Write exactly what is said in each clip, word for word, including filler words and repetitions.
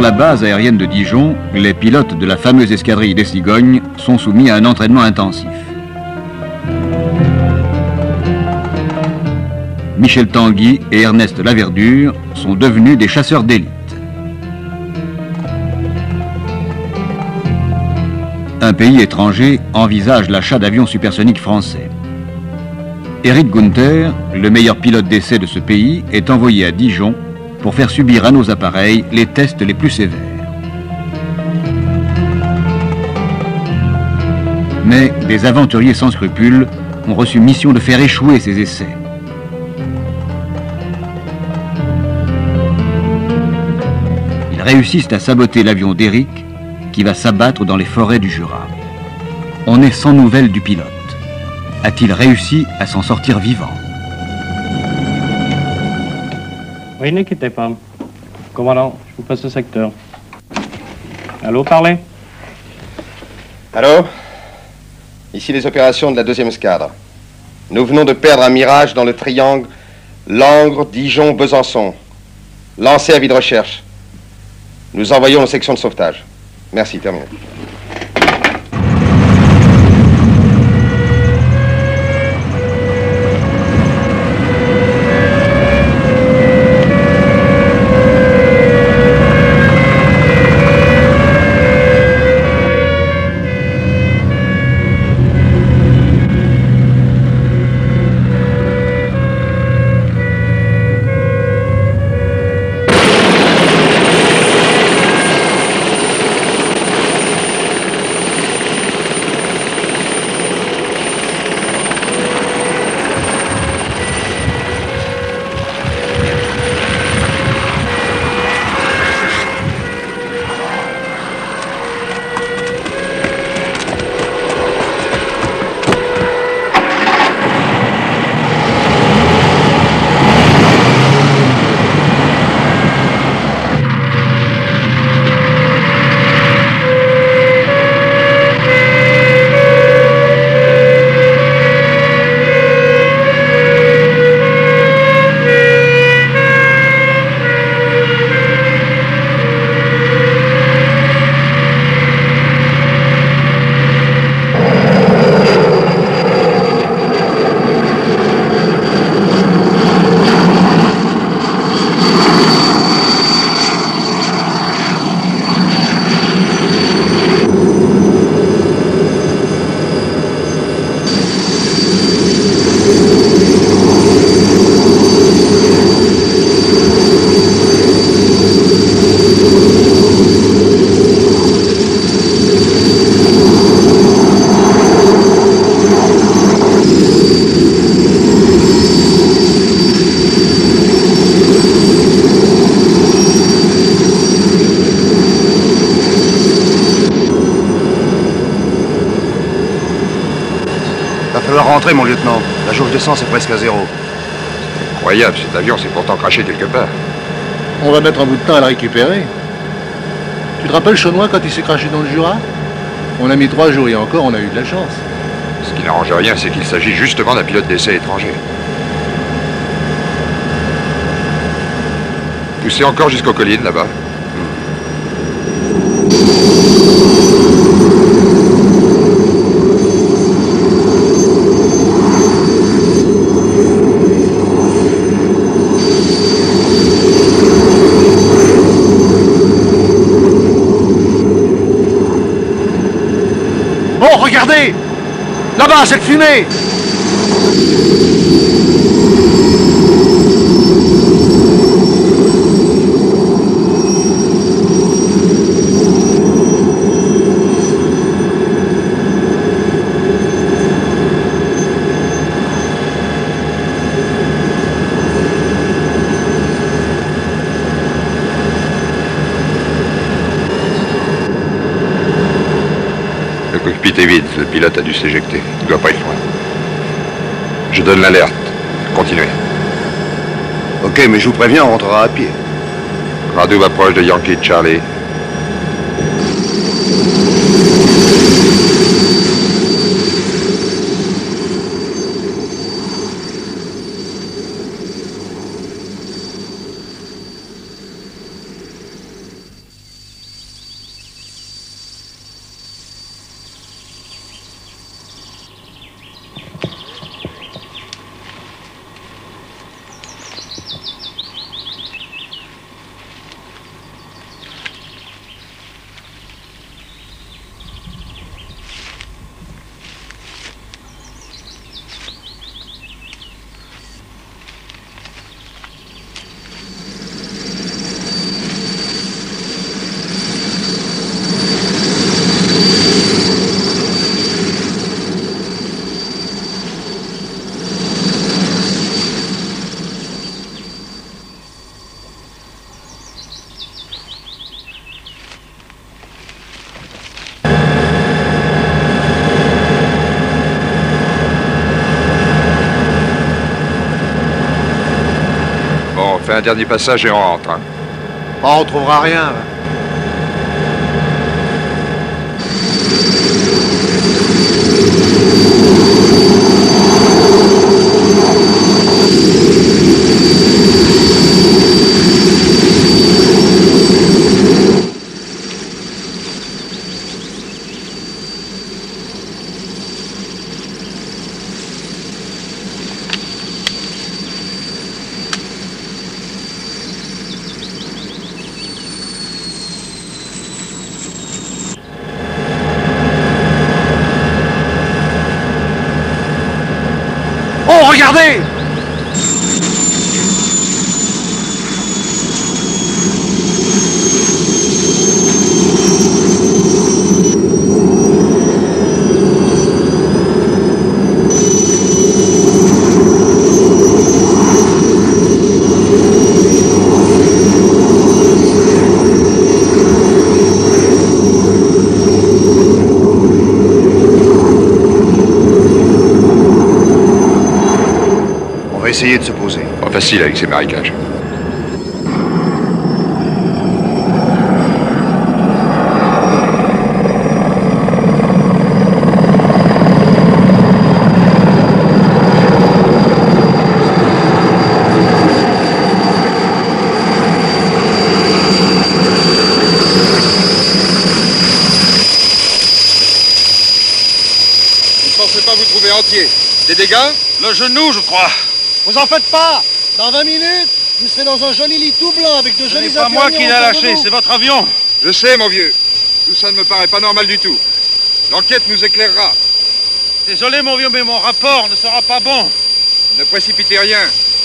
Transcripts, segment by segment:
la base aérienne de Dijon, les pilotes de la fameuse escadrille des Cigognes sont soumis à un entraînement intensif. Michel Tanguy et Ernest Laverdure sont devenus des chasseurs d'élite. Un pays étranger envisage l'achat d'avions supersoniques français. Eric Gunther, le meilleur pilote d'essai de ce pays, est envoyé à Dijon pour faire subir à nos appareils les tests les plus sévères. Mais des aventuriers sans scrupules ont reçu mission de faire échouer ces essais. Ils réussissent à saboter l'avion d'Eric qui va s'abattre dans les forêts du Jura. On est sans nouvelles du pilote. A-t-il réussi à s'en sortir vivant? Oui, ne quittez pas. Commandant, je vous passe le secteur. Allô, parlez. Allô? Ici les opérations de la deuxième escadre. Nous venons de perdre un mirage dans le triangle Langres, Dijon, Besançon. Lancé avis de recherche. Nous envoyons aux sections de sauvetage. Merci, terminé. Rentrez, mon lieutenant. La jauge de sang, c'est presque à zéro. C'est incroyable, cet avion s'est pourtant craché quelque part. On va mettre un bout de temps à le récupérer. Tu te rappelles Chaunois quand il s'est craché dans le Jura? On a mis trois jours et encore, on a eu de la chance. Ce qui n'arrange rien, c'est qu'il s'agit justement d'un pilote d'essai étranger. Poussez encore jusqu'aux collines, là-bas. Oh, regardez! Là-bas, cette fumée! Le cockpit est vide, le pilote a dû s'éjecter. Il ne doit pas être loin. Je donne l'alerte. Continuez. Ok, mais je vous préviens, on rentrera à pied. Radoub approche de Yankee Charlie. fait un dernier passage et on rentre. Hein. Oh, on trouvera rien. Hein. Oh, regardez! Essayer de se poser. Pas facile avec ces marécages. Vous ne pensez pas vous trouver entier? Des dégâts? Le genou, je crois. Vous en faites pas! Dans vingt minutes, vous serez dans un joli lit tout blanc avec de Ce jolis n'est pas moi qui l'ai lâché, c'est votre avion. Je sais, mon vieux. Tout ça ne me paraît pas normal du tout. L'enquête nous éclairera. Désolé, mon vieux, mais mon rapport ne sera pas bon. Ne précipitez rien.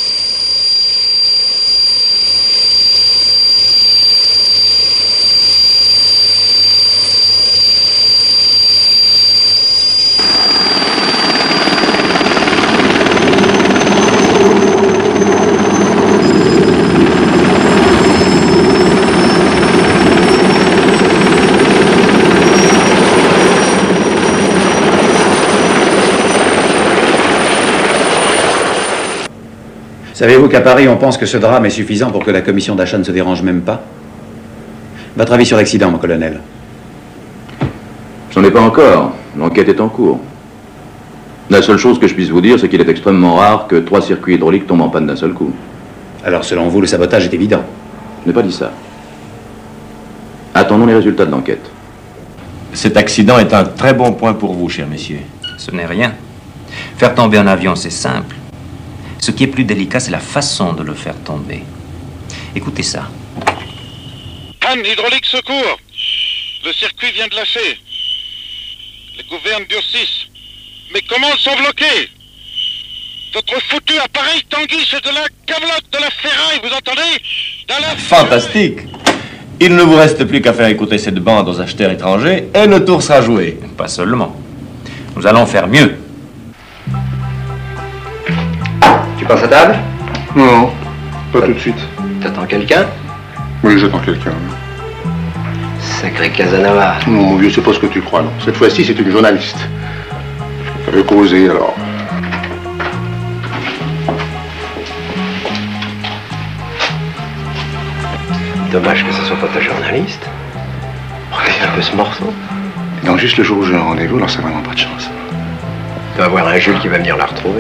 Savez-vous qu'à Paris, on pense que ce drame est suffisant pour que la commission d'achat ne se dérange même pas? Votre avis sur l'accident, mon colonel? J'en ai pas encore. L'enquête est en cours. La seule chose que je puisse vous dire, c'est qu'il est extrêmement rare que trois circuits hydrauliques tombent en panne d'un seul coup. Alors, selon vous, le sabotage est évident? Je n'ai pas dit ça. Attendons les résultats de l'enquête. Cet accident est un très bon point pour vous, cher messieurs. Ce n'est rien. Faire tomber un avion, c'est simple. Ce qui est plus délicat, c'est la façon de le faire tomber. Écoutez ça. Panne hydraulique secours. Le circuit vient de lâcher. Les gouvernes durcissent. Mais comment ils sont bloqués? Votre foutu appareil Tanguy, c'est de la camelote, de la ferraille, vous entendez? Dans la... Fantastique! Il ne vous reste plus qu'à faire écouter cette bande aux acheteurs étrangers et le tour sera joué. Pas seulement. Nous allons faire mieux. Tu passes à table? Non, pas tout de suite. T'attends quelqu'un? Oui, j'attends quelqu'un. Sacré Casanova. Non, mon vieux, c'est pas ce que tu crois, non. Cette fois-ci, c'est une journaliste. Ça veut causer, alors. Dommage que ce soit pas ta journaliste. Regarde un peu ce morceau. Non, juste le jour où j'ai un rendez-vous, alors c'est vraiment pas de chance. Tu vas voir un Jules qui va venir la retrouver.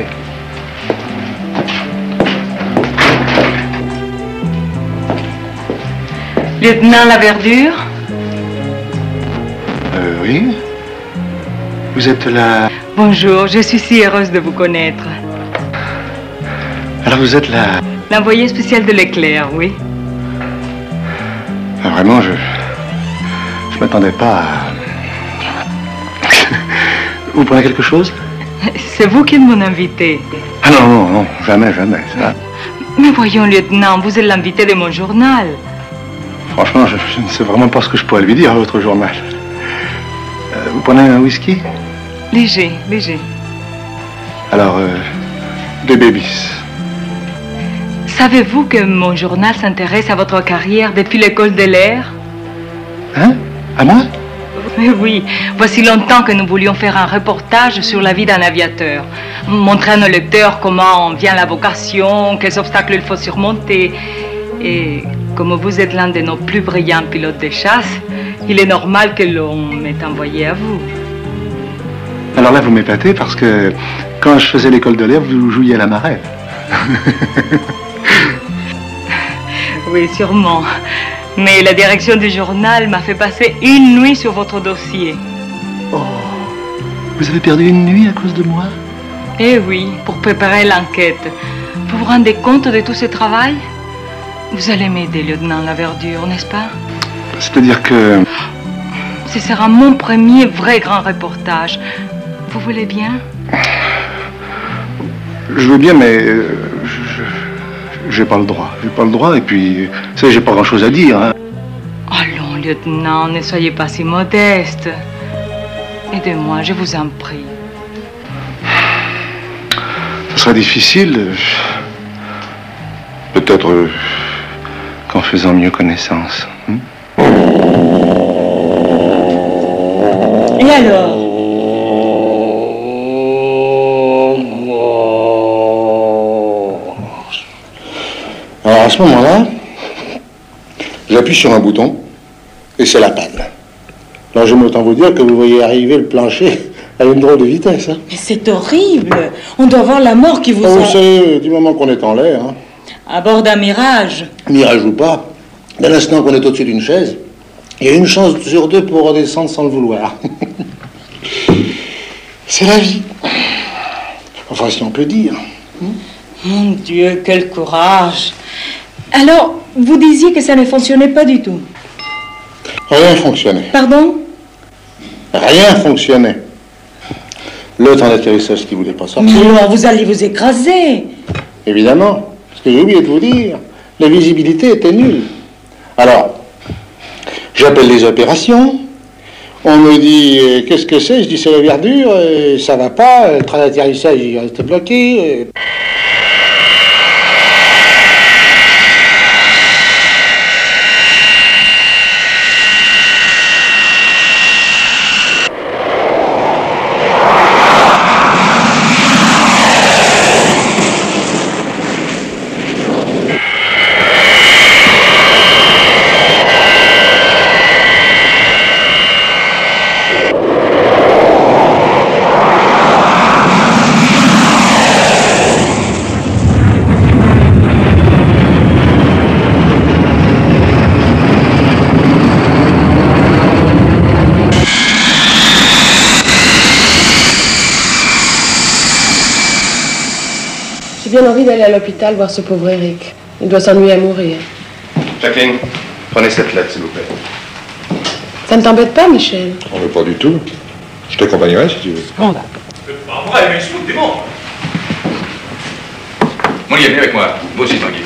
Lieutenant Laverdure? Euh, oui. Vous êtes la... Bonjour, je suis si heureuse de vous connaître. Alors vous êtes la... L'envoyé spécial de l'éclair, oui. Ah, vraiment, je... Je m'attendais pas à... Vous prenez quelque chose? C'est vous qui m'en invité. Ah non, non, non, jamais, jamais, ça. Mais voyons, lieutenant, vous êtes l'invité de mon journal. Franchement, je, je ne sais vraiment pas ce que je pourrais lui dire à votre journal. Euh, vous prenez un whisky? Léger, léger. Alors, euh, deux bébis. Savez-vous que mon journal s'intéresse à votre carrière depuis l'école de l'air? Hein? À moi? Mais oui, voici longtemps que nous voulions faire un reportage sur la vie d'un aviateur. Montrer à nos lecteurs comment vient la vocation, quels obstacles il faut surmonter. Et comme vous êtes l'un de nos plus brillants pilotes de chasse, il est normal que l'on m'ait envoyé à vous. Alors là, vous m'épatez parce que quand je faisais l'école de l'air, vous jouiez à la marelle. Oui, sûrement. Mais la direction du journal m'a fait passer une nuit sur votre dossier. Oh, vous avez perdu une nuit à cause de moi? Eh oui, pour préparer l'enquête. Vous vous rendez compte de tout ce travail? Vous allez m'aider, lieutenant Laverdure, n'est-ce pas? C'est-à-dire que... Ce sera mon premier vrai grand reportage. Vous voulez bien? Je veux bien, mais... Euh, je... J'ai pas le droit. J'ai pas le droit, et puis... Vous savez, j'ai pas grand-chose à dire, hein. Allons, lieutenant, ne soyez pas si modeste. Aidez-moi, je vous en prie. Ça sera difficile. Peut-être euh, qu'en faisant mieux connaissance. Hein? Et alors? Alors à ce moment-là, j'appuie sur un bouton et c'est la panne. Alors j'aime autant vous dire que vous voyez arriver le plancher à une drôle de vitesse. Hein. Mais c'est horrible. On doit voir la mort qui vous oh, a... Vous savez, du moment qu'on est en l'air, hein. À bord d'un mirage. Mirage ou pas, dès l'instant qu'on est au-dessus d'une chaise, il y a une chance sur deux pour redescendre sans le vouloir. C'est la vie. Enfin, si on peut dire. Mon Dieu, quel courage. Alors, vous disiez que ça ne fonctionnait pas du tout? Rien fonctionnait. Pardon? Rien fonctionnait. Le temps d'atterrissage qui voulait pas sortir. Mais alors, vous alliez vous écraser. Évidemment. Ce que j'ai oublié de vous dire, la visibilité était nulle. Alors, j'appelle les opérations. On me dit, euh, qu'est-ce que c'est? Je dis, c'est la verdure, euh, ça va pas, le train d'atterrissage, il reste bloqué. Euh... J'ai bien envie d'aller à l'hôpital voir ce pauvre Eric. Il doit s'ennuyer à mourir. Jacqueline, prenez cette lettre, s'il vous plaît. Ça ne t'embête pas, Michel? On veut pas du tout. Je t'accompagnerai si tu veux. Bon, d'accord. C'est pas vrai, mais c'est bon. Molière, viens avec moi. Vous aussi, Tanguy.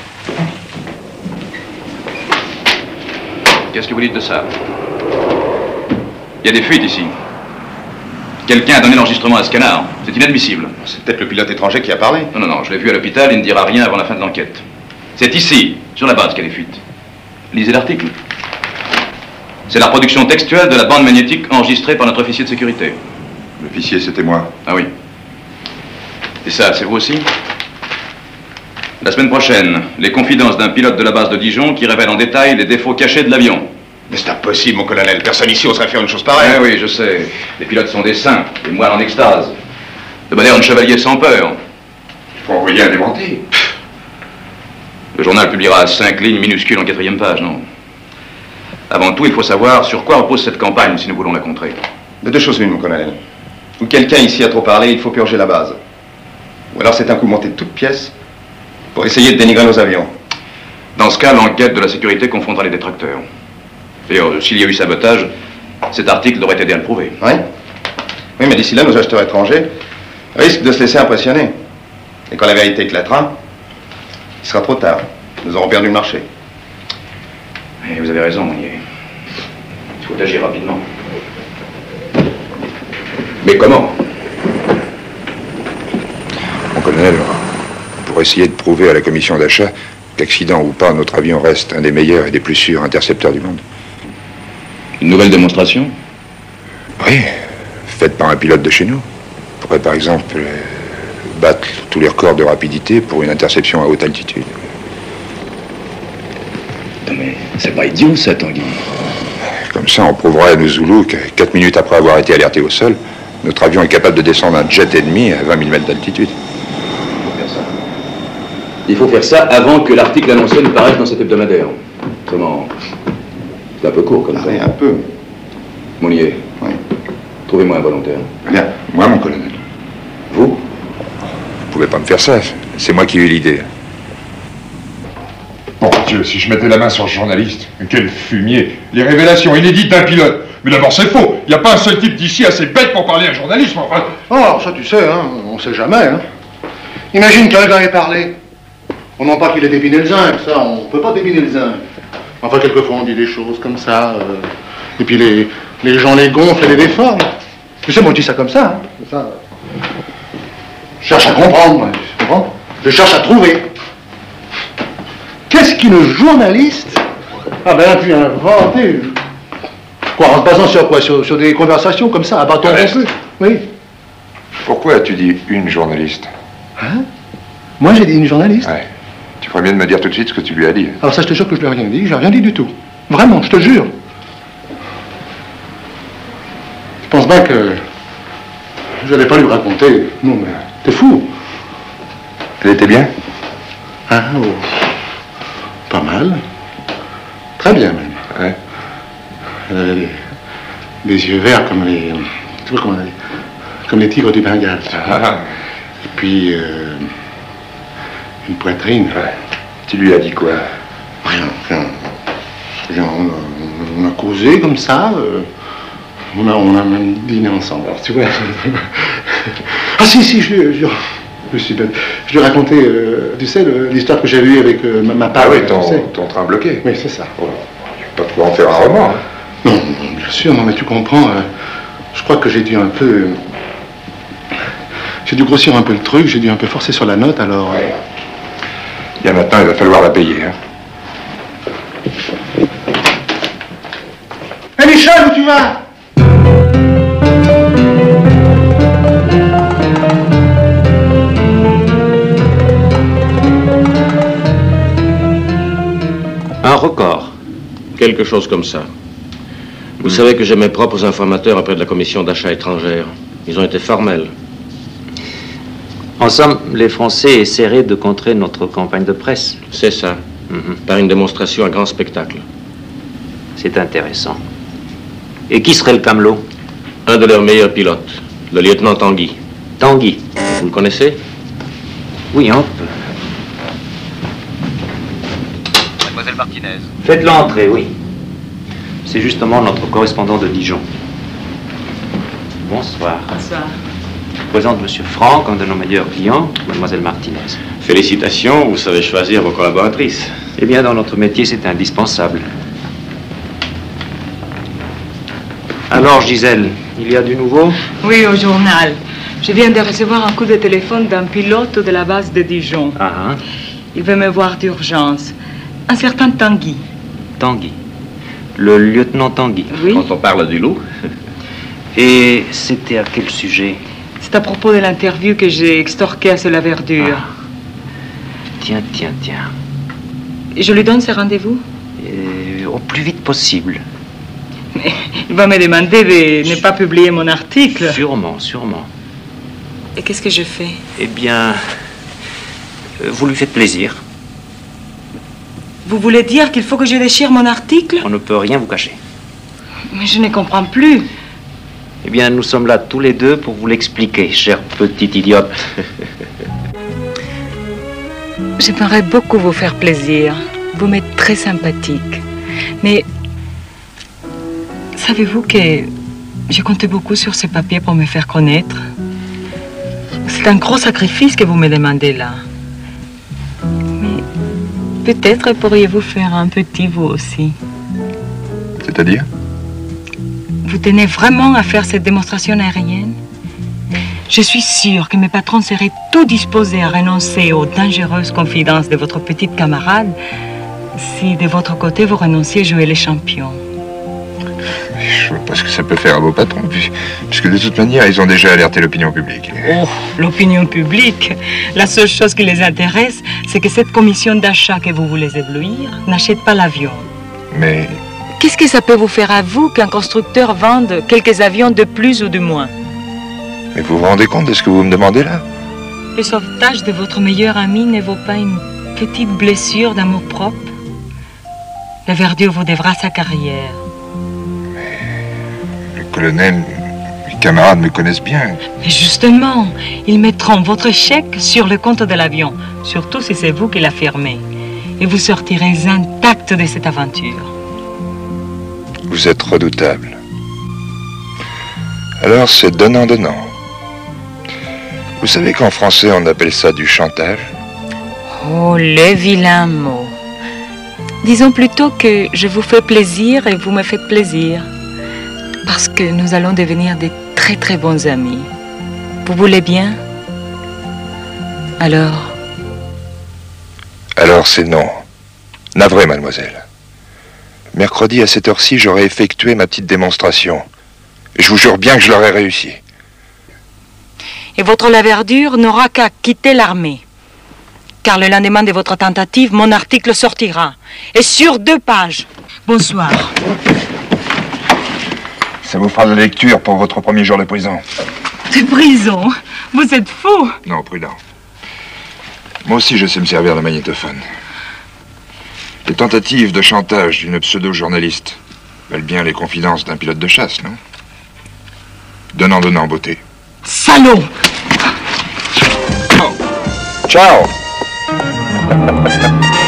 Qu'est-ce que vous dites de ça? Il y a des fuites ici. Quelqu'un a donné l'enregistrement à ce canard. C'est inadmissible. C'est peut-être le pilote étranger qui a parlé. Non, non, non, je l'ai vu à l'hôpital, il ne dira rien avant la fin de l'enquête. C'est ici, sur la base, qu'il y a des fuites. Lisez l'article. C'est la reproduction textuelle de la bande magnétique enregistrée par notre officier de sécurité. L'officier, c'était moi. Ah oui. Et ça, c'est vous aussi? La semaine prochaine, les confidences d'un pilote de la base de Dijon qui révèle en détail les défauts cachés de l'avion. Mais c'est impossible, mon colonel. Personne ici oserait faire une chose pareille. Ah oui, je sais. Les pilotes sont des saints, des moines en extase. De modernes chevaliers sans peur. Il faut envoyer un démenti. Le journal publiera cinq lignes minuscules en quatrième page, non? Avant tout, il faut savoir sur quoi repose cette campagne si nous voulons la contrer. De deux choses l'une, mon colonel. Ou quelqu'un ici a trop parlé, il faut purger la base. Ou alors c'est un coup monté de toutes pièces pour essayer de dénigrer nos avions. Dans ce cas, l'enquête de la sécurité confondra les détracteurs. D'ailleurs, s'il y a eu sabotage, cet article devrait aider à le prouver. Oui. Oui, mais d'ici là, nos acheteurs étrangers risquent de se laisser impressionner. Et quand la vérité éclatera, il sera trop tard. Nous aurons perdu le marché. Et vous avez raison, Monnier. Il faut agir rapidement. Mais comment? Mon colonel, pour essayer de prouver à la commission d'achat qu'accident ou pas, notre avion reste un des meilleurs et des plus sûrs intercepteurs du monde. Une nouvelle démonstration? Oui, faite par un pilote de chez nous. On pourrait par exemple euh, battre tous les records de rapidité pour une interception à haute altitude. Non mais c'est pas idiot ça, Tanguy. Comme ça, on prouvera à nos Zoulous que quatre minutes après avoir été alerté au sol, notre avion est capable de descendre un jet ennemi à vingt mille mètres d'altitude. Il faut faire ça avant que l'article annoncé ne paraisse dans cet hebdomadaire. Comment? C'est un peu court comme ça. Oui, un peu. Monnier. Oui. Trouvez-moi un volontaire. Bien, moi, mon colonel. Vous? Vous pouvez pas me faire ça. C'est moi qui ai eu l'idée. Bon Dieu, si je mettais la main sur le journaliste, quel fumier! Les révélations inédites d'un pilote. Mais d'abord, c'est faux. Il n'y a pas un seul type d'ici assez bête pour parler à un journaliste, enfin... Oh, alors ça, tu sais, hein, on sait jamais, hein. Imagine quelqu'un ait parlé. On n'en pas qu'il ait dépiné le zinc, ça, on peut pas dépiner le zinc. Enfin, quelquefois, on dit des choses comme ça, euh, et puis les, les gens les gonflent et les déforment. Tu sais, moi, je dis ça comme ça, hein. Ça. Je cherche à comprendre, moi, tu comprends? Je cherche à trouver. Qu'est-ce qu'une journaliste a bien pu inventer? Quoi, en se basant sur quoi? Sur, sur des conversations comme ça, à bâton rompu? Oui. Pourquoi as-tu dit une journaliste? Hein? Moi, j'ai dit une journaliste? Ouais. Tu ferais bien de me dire tout de suite ce que tu lui as dit. Alors ça, je te jure que je lui ai rien dit. J'ai rien dit du tout. Vraiment, je te jure. Je pense bien que je n'allais pas lui raconter. Non, mais t'es fou. Elle était bien? Ah, oh. Pas mal. Très bien, même. Ouais. Elle avait des, des yeux verts comme les... Tu vois comment on dit? Comme les tigres du Bengale. Ah. Et puis... Euh, une poitrine. Ouais. Tu lui as dit quoi? Rien, rien. rien on, a, on a causé comme ça. Euh, on, a, on a même dîné ensemble. Alors, tu vois. Ah si, si, je, je, je suis bête. Je lui ai raconté, euh, tu sais, l'histoire que j'avais eue avec euh, ma, ma part. Ah oui, ton, ton train bloqué. Oui, c'est ça. Oh, pas de quoi en faire un roman. Hein. Non, non, bien sûr, non, mais tu comprends. Euh, je crois que j'ai dû un peu... Euh, j'ai dû grossir un peu le truc, j'ai dû un peu forcer sur la note, alors... Ouais. Et maintenant, il va falloir la payer. Hein. Hé, Michel, où tu vas? Un record. Quelque chose comme ça. Vous mmh. savez que j'ai mes propres informateurs auprès de la commission d'achat étrangère. Ils ont été formels. En somme, les Français essaieraient de contrer notre campagne de presse. C'est ça. Mm-hmm. Par une démonstration à grand spectacle. C'est intéressant. Et qui serait le camelot? Un de leurs meilleurs pilotes, le lieutenant Tanguy. Tanguy. Vous le connaissez? Oui, un peu. Mademoiselle Martinez. Faites l'entrée, oui. C'est justement notre correspondant de Dijon. Bonsoir. Bonsoir. Je présente Monsieur Franck, un de nos meilleurs clients, Mademoiselle Martinez. Félicitations, vous savez choisir vos collaboratrices. Eh bien, dans notre métier, c'est indispensable. Alors, Gisèle, il y a du nouveau? Oui, au journal. Je viens de recevoir un coup de téléphone d'un pilote de la base de Dijon. Ah, hein? Il veut me voir d'urgence. Un certain Tanguy. Tanguy. Le lieutenant Tanguy. Oui. Quand on parle du loup. Et c'était à quel sujet? C'est à propos de l'interview que j'ai extorquée à la verdure. Ah. Tiens, tiens, tiens. Je lui donne ce rendez-vous? euh, Au plus vite possible. Mais il va me demander de ne pas publier mon article. Sûrement, sûrement. Et qu'est-ce que je fais? Eh bien, vous lui faites plaisir. Vous voulez dire qu'il faut que je déchire mon article? On ne peut rien vous cacher. Mais je ne comprends plus. Eh bien, nous sommes là tous les deux pour vous l'expliquer, chère petite idiote. J'aimerais beaucoup vous faire plaisir. Vous m'êtes très sympathique. Mais savez-vous que j'ai compté beaucoup sur ce papier pour me faire connaître? C'est un gros sacrifice que vous me demandez là. Mais peut-être pourriez-vous faire un petit vous aussi. C'est-à-dire? Vous tenez vraiment à faire cette démonstration aérienne? Je suis sûre que mes patrons seraient tout disposés à renoncer aux dangereuses confidences de votre petite camarade si de votre côté vous renonciez à jouer les champions. je vois pas ce que ça peut faire à vos patrons, puisque de toute manière, ils ont déjà alerté l'opinion publique. Oh, l'opinion publique. La seule chose qui les intéresse, c'est que cette commission d'achat que vous voulez éblouir n'achète pas l'avion. Mais... Qu'est-ce que ça peut vous faire à vous qu'un constructeur vende quelques avions de plus ou de moins? Mais vous vous rendez compte de ce que vous me demandez là? Le sauvetage de votre meilleur ami ne vaut pas une petite blessure d'amour-propre? La verdure vous devra sa carrière. Le colonel, mes camarades me connaissent bien. Mais justement, ils mettront votre chèque sur le compte de l'avion, surtout si c'est vous qui l'affirmez. Et vous sortirez intact de cette aventure. Vous êtes redoutable. Alors c'est donnant-donnant. Vous savez qu'en français on appelle ça du chantage? Oh, le vilain mot. Disons plutôt que je vous fais plaisir et vous me faites plaisir. Parce que nous allons devenir des très très bons amis. Vous voulez bien? Alors? Alors c'est non. Navré, mademoiselle. Mercredi à cette heure-ci, j'aurai effectué ma petite démonstration. Et je vous jure bien que je l'aurai réussi. Et votre Laverdure n'aura qu'à quitter l'armée. Car le lendemain de votre tentative, mon article sortira. Et sur deux pages. Bonsoir. Ça vous fera de la lecture pour votre premier jour de prison. De prison? Vous êtes fou. Non, prudent. Moi aussi, je sais me servir de magnétophone. Les tentatives de chantage d'une pseudo-journaliste valent bien les confidences d'un pilote de chasse, non? Donnant, donnant, beauté. Salaud! Ciao!